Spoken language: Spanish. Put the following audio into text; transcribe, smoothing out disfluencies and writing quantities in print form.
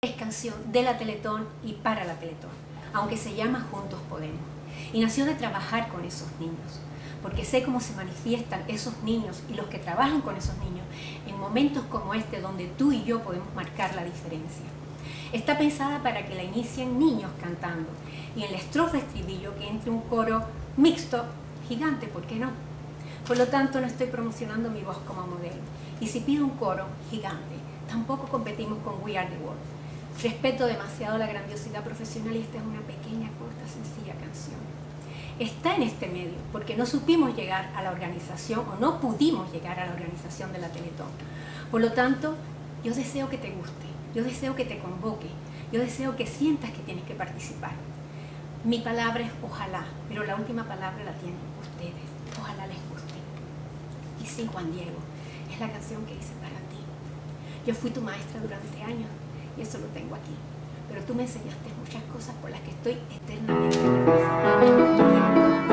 Es canción de la Teletón y para la Teletón, aunque se llama Juntos Podemos. Y nació de trabajar con esos niños, porque sé cómo se manifiestan esos niños y los que trabajan con esos niños en momentos como este, donde tú y yo podemos marcar la diferencia. Está pensada para que la inicien niños cantando y en la estrofa estribillo que entre un coro mixto, gigante, ¿por qué no? Por lo tanto, no estoy promocionando mi voz como modelo. Y si pido un coro gigante, tampoco competimos con We Are The World. Respeto demasiado la grandiosidad profesional y esta es una pequeña, corta, sencilla canción. Está en este medio porque no supimos llegar a la organización o no pudimos llegar a la organización de la Teletón. Por lo tanto, yo deseo que te guste, yo deseo que te convoque, yo deseo que sientas que tienes que participar. Mi palabra es ojalá, pero la última palabra la tienen ustedes. Ojalá les guste. Y sí, Juan Diego, es la canción que hice para ti. Yo fui tu maestra durante años y eso lo tengo aquí. Pero tú me enseñaste muchas cosas por las que estoy eternamente agradecida.